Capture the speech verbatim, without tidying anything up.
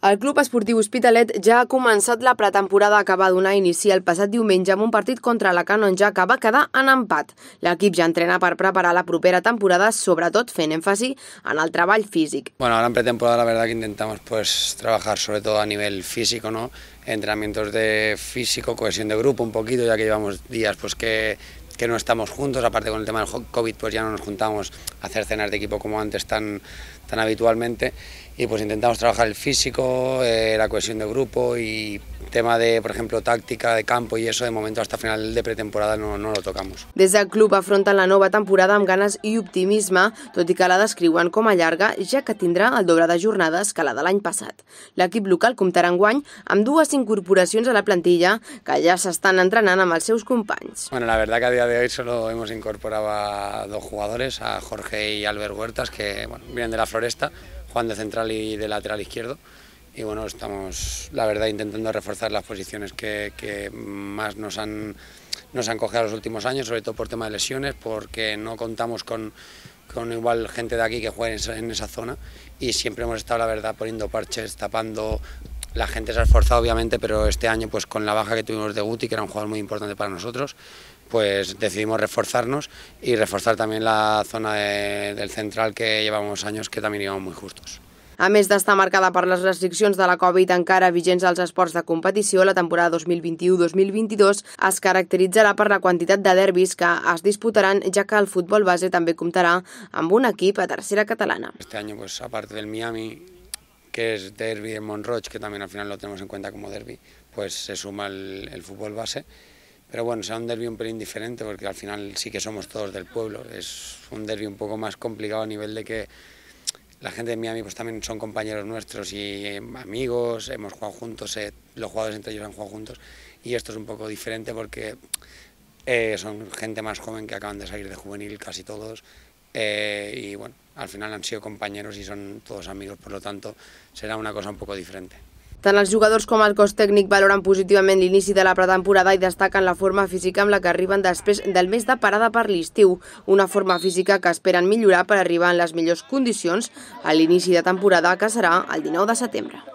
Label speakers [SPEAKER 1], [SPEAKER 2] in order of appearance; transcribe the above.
[SPEAKER 1] El Club Esportiu Hospitalet ja ha començat la pretemporada que va donar inici el passat diumenge amb un partit contra la Canonja que va quedar en empat. L'equip ja entrena per preparar la propera temporada, sobretot fent èmfasi en el treball físic.
[SPEAKER 2] Bueno, ahora en pretemporada la verdad que intentamos pues trabajar sobre todo a nivel físico, ¿no? Entrenamientos de físico, cohesión de grupo un poquito, ya que llevamos días pues que que no estamos juntos, aparte con el tema del COVID pues ya no nos juntamos a hacer cenas de equipo como antes tan, tan habitualmente, y pues intentamos trabajar el físico, eh, la cohesión de grupo y tema de, por ejemplo, táctica de campo i eso, de moment hasta final de pretemporada no, no lo tocamos.
[SPEAKER 1] Des del club afronten la nova temporada amb ganes i optimisme, tot i que la descriuen com a llarga, ja que tindrà el doble de jornades que la de l'any passat. L'equip local comptarà enguany amb dues incorporacions a la plantilla que ja s'estan entrenant amb els seus companys.
[SPEAKER 2] Bueno, la verdad que a día de hoy solo hemos incorporado a dos jugadores, a Jorge y Albert Huertas, que bueno, vienen de la Floresta, juegan de central y de lateral izquierdo. Y bueno, estamos, la verdad, intentando reforzar las posiciones que, que más nos han, nos han cogido los últimos años, sobre todo por tema de lesiones, porque no contamos con, con igual gente de aquí que juegue en esa, en esa zona, y siempre hemos estado, la verdad, poniendo parches, tapando. La gente se ha esforzado, obviamente, pero este año, pues con la baja que tuvimos de Guti, que era un jugador muy importante para nosotros, pues decidimos reforzarnos y reforzar también la zona de, del central, que llevamos años que también íbamos muy justos.
[SPEAKER 1] A més d'estar marcada per les restriccions de la Covid encara vigents als esports de competició, la temporada dos mil vint-i-u dos mil vint-i-dos es caracteritzarà per la quantitat de derbis que es disputaran, ja que el futbol base també comptarà amb un equip a tercera catalana.
[SPEAKER 2] Este año, pues aparte del Miami, que es derbi en Monroig, que también al final lo tenemos en cuenta como derbi, pues se suma el, el fútbol base. Pero bueno, será un derbi un pelín diferente porque al final sí que somos todos del pueblo. Es un derbi un poco más complicado a nivel de que la gente de Miami pues también son compañeros nuestros y amigos, hemos jugado juntos, eh, los jugadores entre ellos han jugado juntos, y esto es un poco diferente porque eh, son gente más joven que acaban de salir de juvenil casi todos, eh, y bueno, al final han sido compañeros y son todos amigos, por lo tanto será una cosa un poco diferente.
[SPEAKER 1] Tant els jugadors com el cos tècnic valoren positivament l'inici de la pretemporada i destaquen la forma física amb la que arriben després del mes de parada per l'estiu, una forma física que esperen millorar per arribar en les millors condicions a l'inici de temporada, que serà el dinou de setembre.